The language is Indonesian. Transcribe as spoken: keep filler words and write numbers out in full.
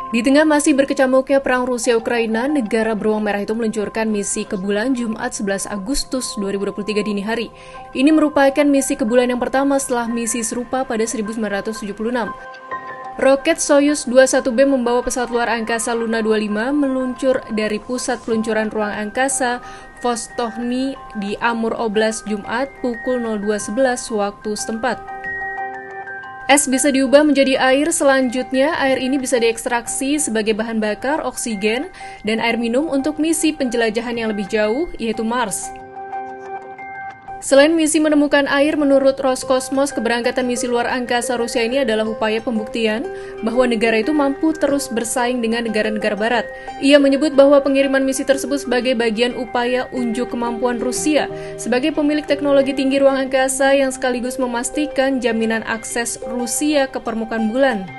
Di tengah masih berkecamuknya perang Rusia-Ukraina, negara beruang merah itu meluncurkan misi ke bulan Jumat sebelas Agustus dua ribu dua puluh tiga dini hari. Ini merupakan misi ke bulan yang pertama setelah misi serupa pada seribu sembilan ratus tujuh puluh enam. Roket Soyuz dua puluh satu B membawa pesawat luar angkasa Luna dua puluh lima meluncur dari pusat peluncuran ruang angkasa Vostochny di Amur Oblast Jumat pukul nol dua sebelas waktu setempat. Es bisa diubah menjadi air, selanjutnya air ini bisa diekstraksi sebagai bahan bakar oksigen dan air minum untuk misi penjelajahan yang lebih jauh, yaitu Mars. Selain misi menemukan air, menurut Roskosmos, keberangkatan misi luar angkasa Rusia ini adalah upaya pembuktian bahwa negara itu mampu terus bersaing dengan negara-negara barat. Ia menyebut bahwa pengiriman misi tersebut sebagai bagian upaya unjuk kemampuan Rusia sebagai pemilik teknologi tinggi ruang angkasa yang sekaligus memastikan jaminan akses Rusia ke permukaan bulan.